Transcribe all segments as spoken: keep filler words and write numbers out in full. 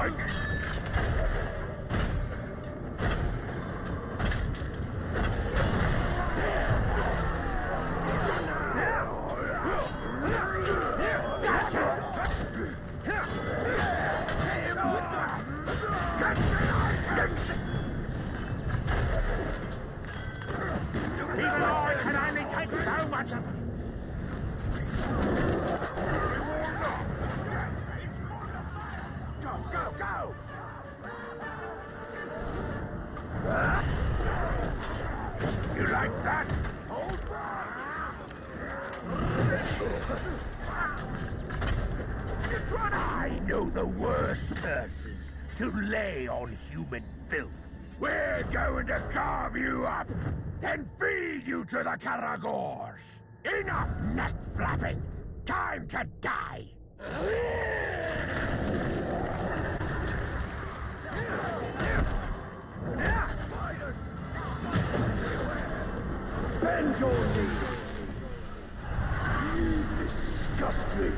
To lay on human filth. We're going to carve you up, then feed you to the Karagors. Enough neck flapping. Time to die. Bend your knee. You disgust me.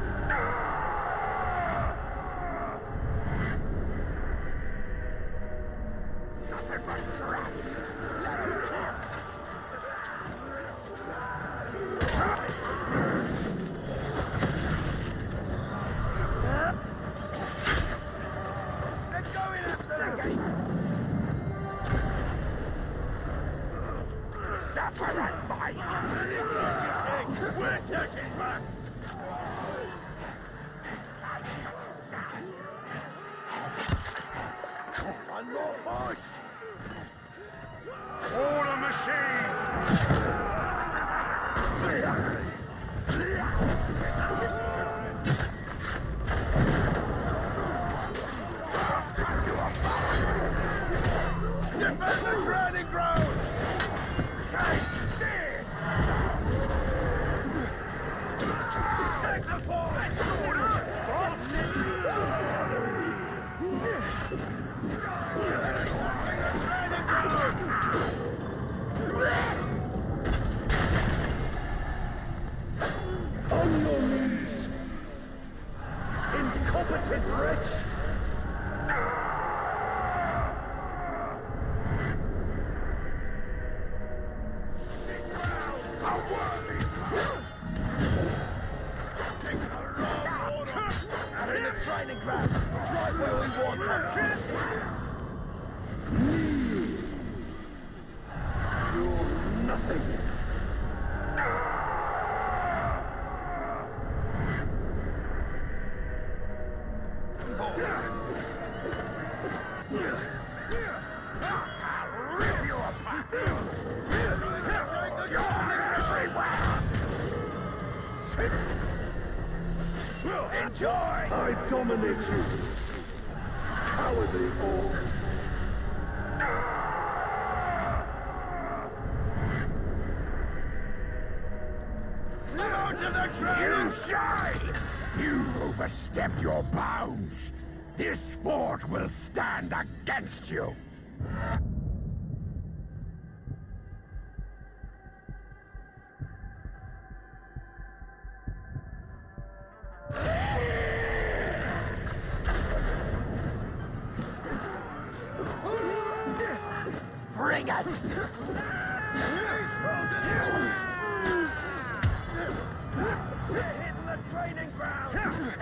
Enjoy! I dominate you, cowardly orc. Out of the train! You shine! You overstepped your bounds. This fort will stand against you. Bring it! Hitting the training ground!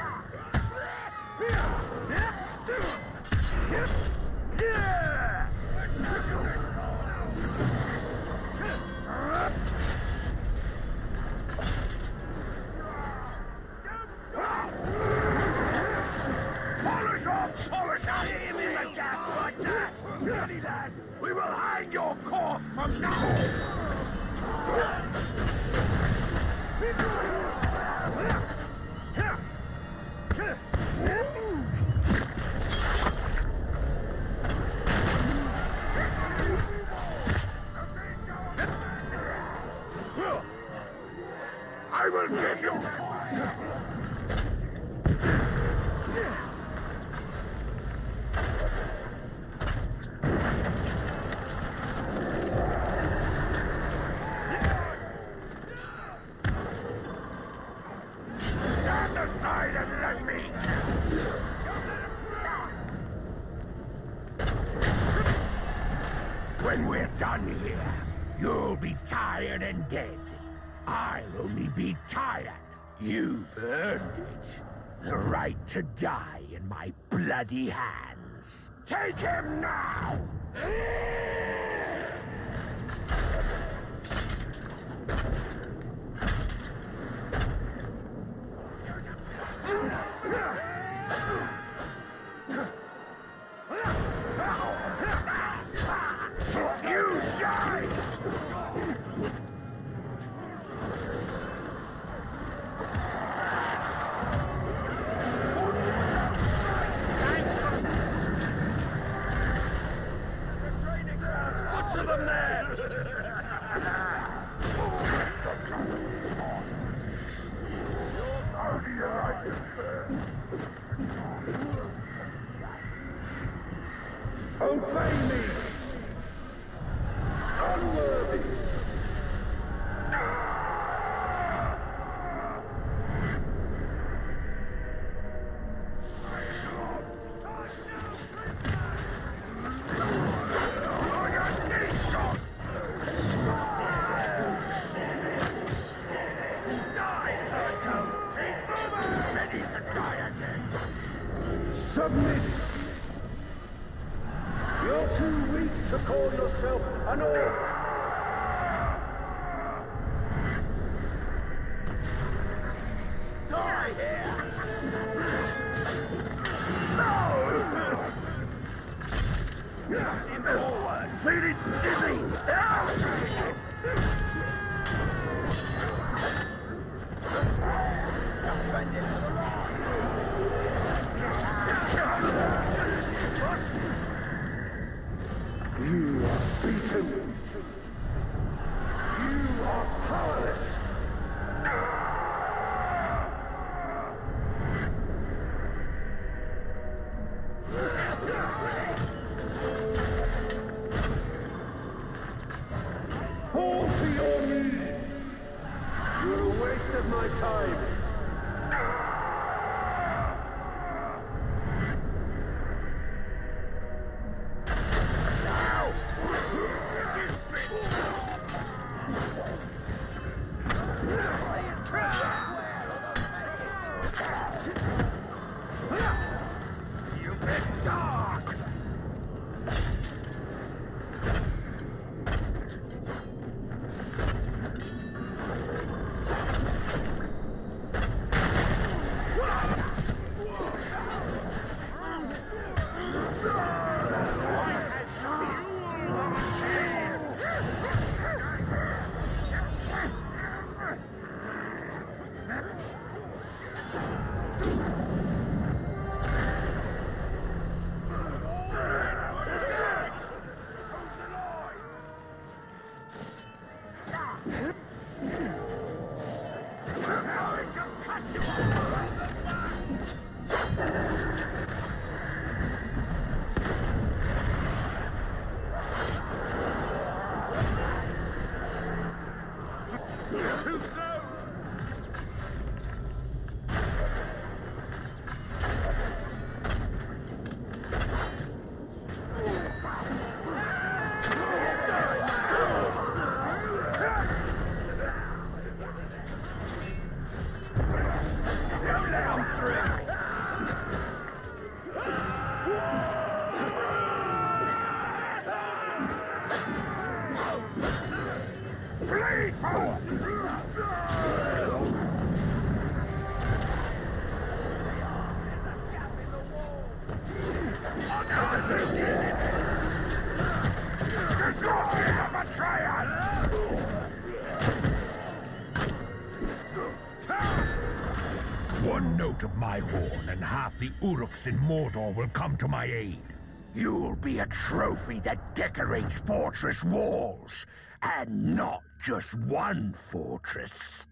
Polish off! Polish off! Him in the gaps like that! Ready, lads! We will hang your corpse from now! I will give you... Stand aside and let me... When we're done here, you'll be tired and dead. I'll only be tired. You've earned it. The right to die in my bloody hands. Take him now! You shine! To the man! Obey me! Unworthy! Submit! You're too weak to call yourself an orc! Die here! No! Forward! Feeling dizzy! Defending to the last! You are beaten. You are powerless. Fall to your knees. You're a waste of my time. One note of my horn and half the Uruks in Mordor will come to my aid. You'll be a trophy that decorates fortress walls, and not just one fortress.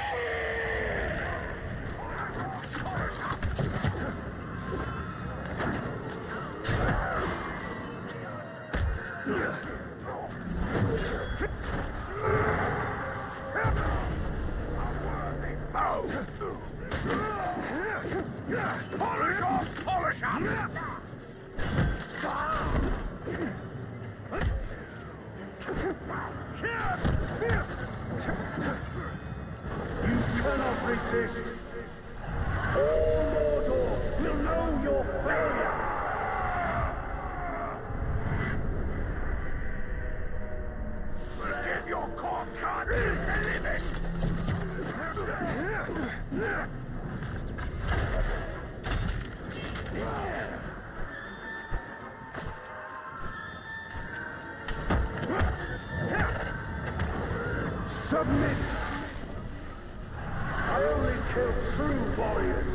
Polish off! Polish up! All mortal will know your failure. Give your corpse can't eat the living! Submit! I only kill true warriors.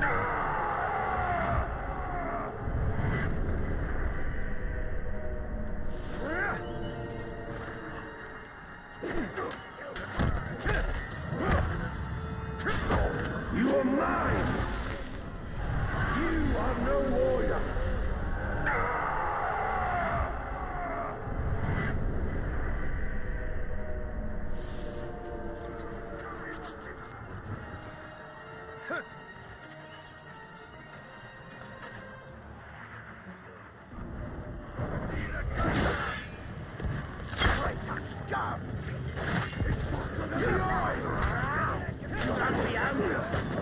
You are mine! You are no warrior! Scum! It's faster than the eye! You got the anger!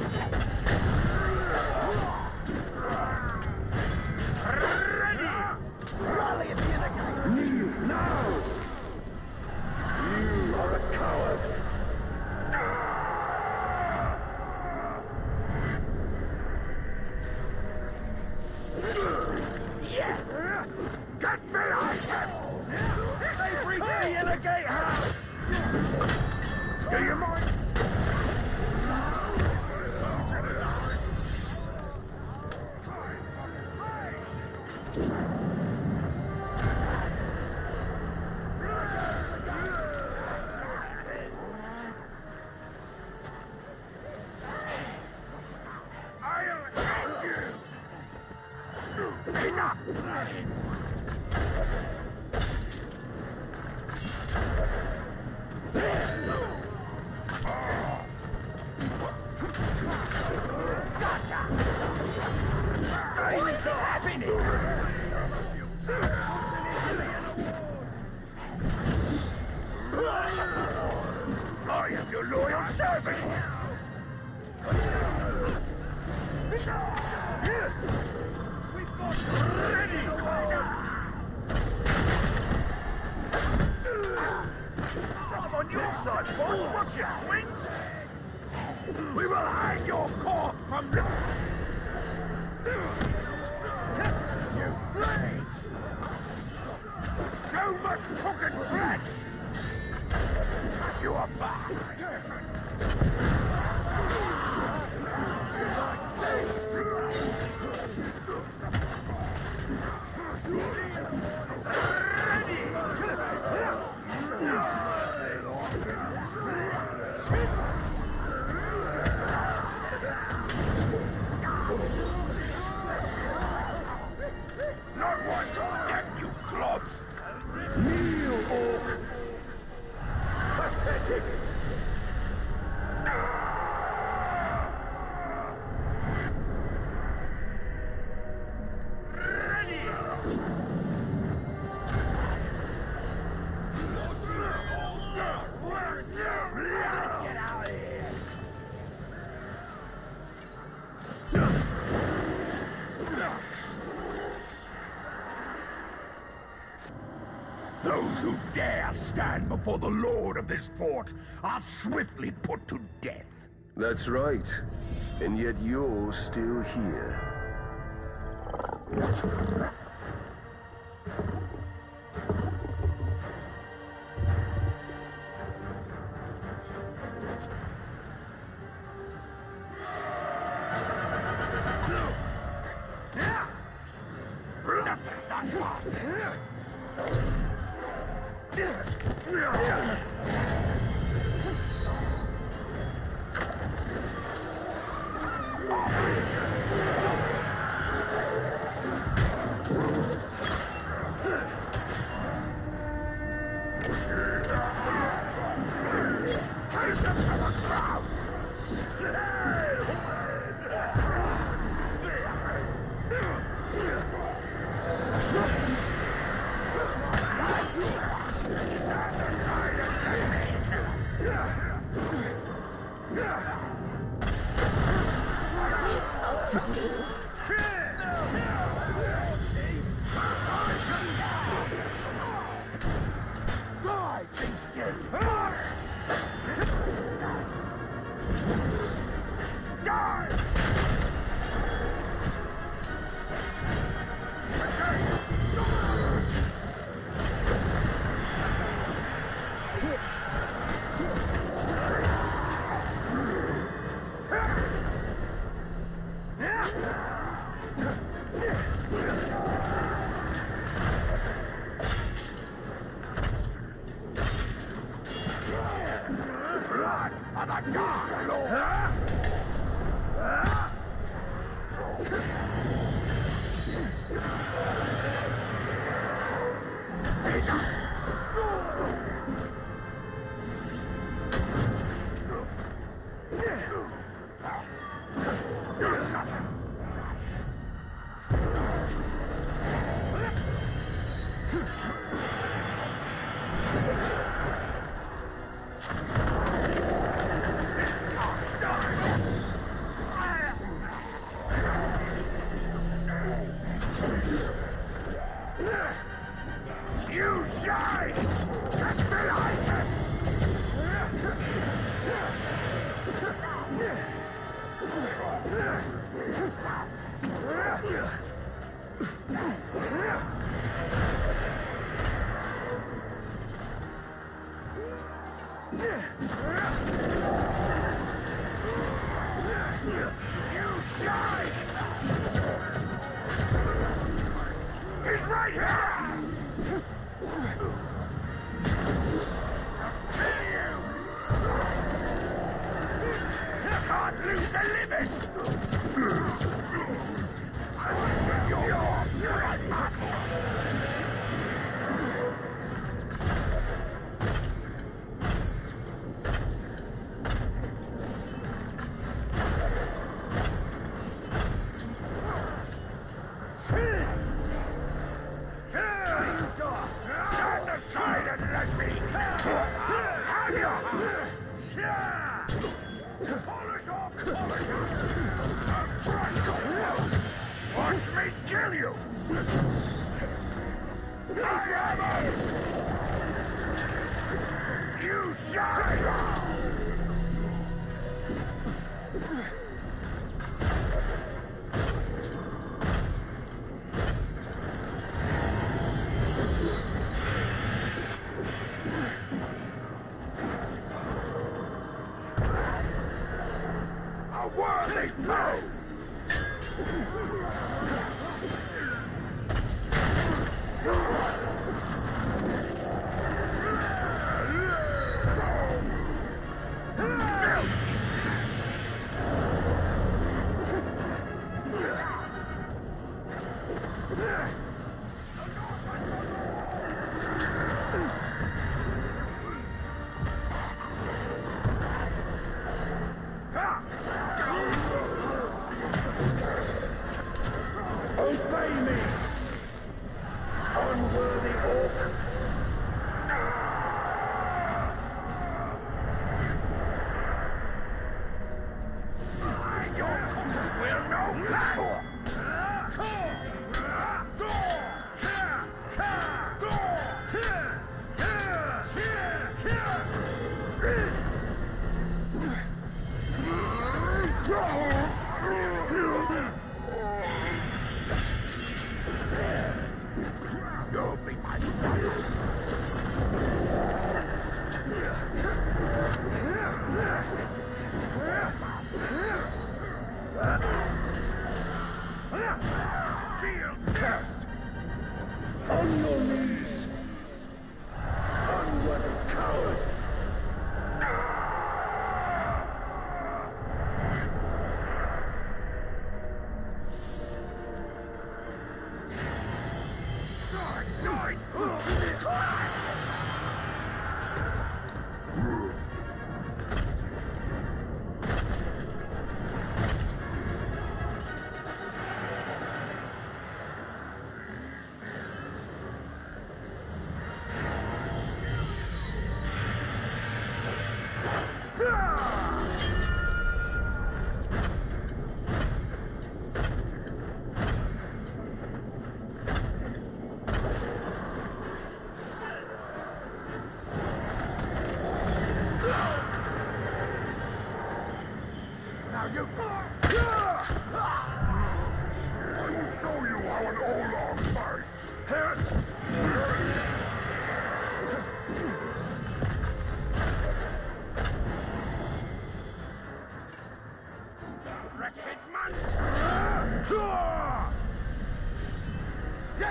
Ready! Rally at the enemy! Kneel now! You are a coward! Yes! Get behind him! They've reached the inner gatehouse! Do you mind? I'll end you! Enough! What's happening? I am your loyal servant! We've got ready! I'm on your side, boss! Watch your swings! We will hang your corpse from the... You play! Too much cooking flesh! You are back! Like this! Ready! Not one damn you clubs! Kneel, orc! Pathetic! Ready! Let's get out of here! Those who dare stand before the lord of this fort are swiftly put to death. That's right. And yet you're still here. Nothing's unpossible.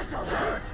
This'll hurt!